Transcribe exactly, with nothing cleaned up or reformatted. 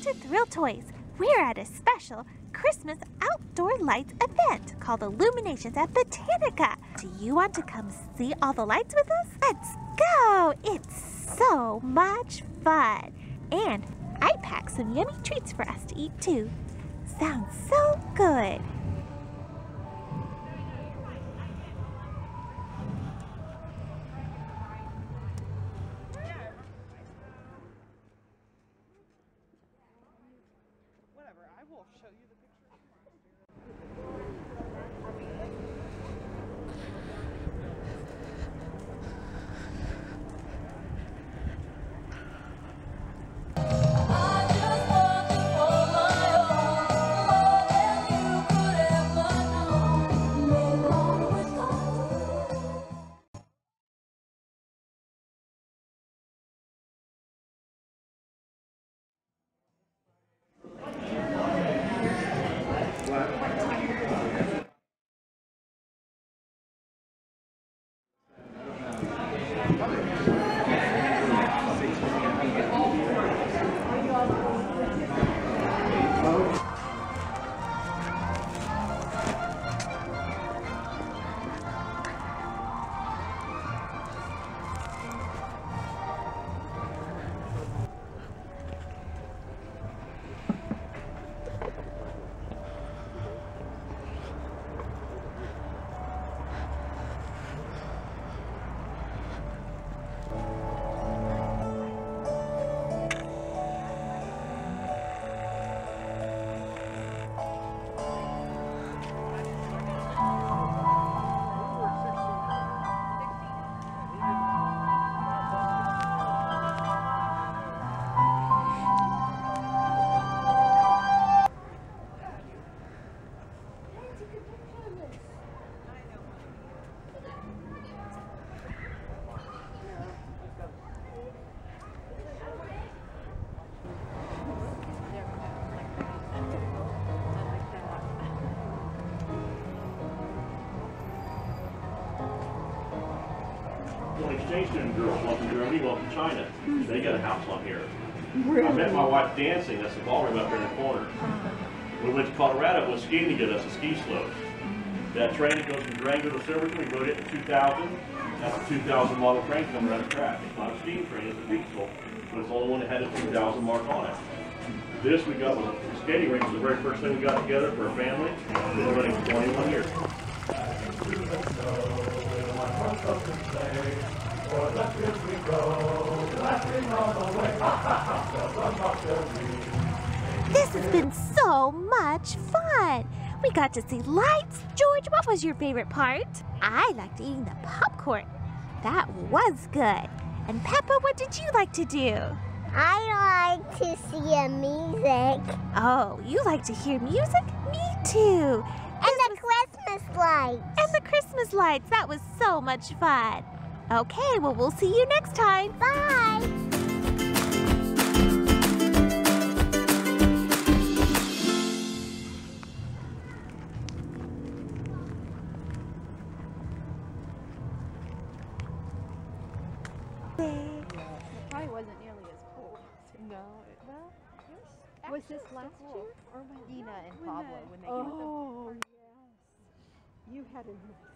to Thrill Toys. We're at a special Christmas outdoor lights event called Illuminations at Botanica. Do you want to come see all the lights with us? Let's go! It's so much fun. And I packed some yummy treats for us to eat too. Sounds so good. Exchange student girls, one from Germany, one from China. They got a house on here. Really? I met my wife dancing. That's the ballroom up there in the corner. We went to Colorado, went skiing together. That's a ski slope. That train that goes from Durango to Silverton, we rode it in two thousand. That's a two thousand model train coming around the track. It's not a steam train, it's a diesel, but it's the only one that had a two thousand mark on it. This we got with the skating rink. Was the very first thing we got together for a family. We've been running for twenty-one years. This has been so much fun. We got to see lights. George, what was your favorite part? I liked eating the popcorn. That was good. And Peppa, what did you like to do? I like to see the music. Oh, you like to hear music? Me too. And the Christmas lights. And the Christmas lights. That was so much fun. Okay, well, we'll see you next time. Bye. It probably wasn't nearly as cold. No, it, well, it was, Was this actually last cool. year or when Ina and when Pablo the- when they oh, gave them? yes. You had a